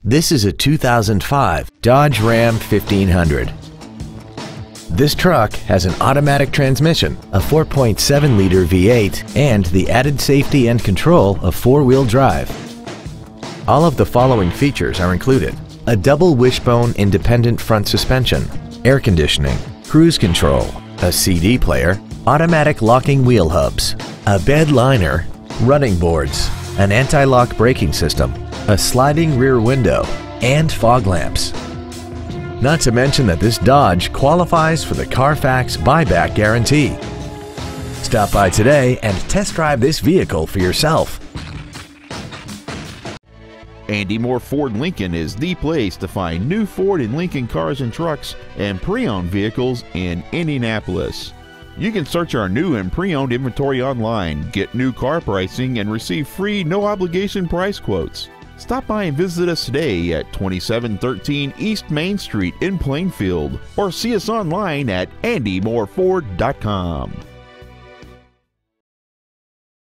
This is a 2005 Dodge Ram 1500. This truck has an automatic transmission, a 4.7-liter V8, and the added safety and control of four-wheel drive. All of the following features are included: a double wishbone independent front suspension, air conditioning, cruise control, a CD player, automatic locking wheel hubs, a bed liner, running boards, an anti-lock braking system, a sliding rear window, and fog lamps. Not to mention that this Dodge qualifies for the Carfax buyback guarantee. Stop by today and test drive this vehicle for yourself. Andy Mohr Ford Lincoln is the place to find new Ford and Lincoln cars and trucks and pre-owned vehicles in Indianapolis. You can search our new and pre-owned inventory online, get new car pricing, and receive free no-obligation price quotes. Stop by and visit us today at 2713 East Main Street in Plainfield, or see us online at andymohrford.com.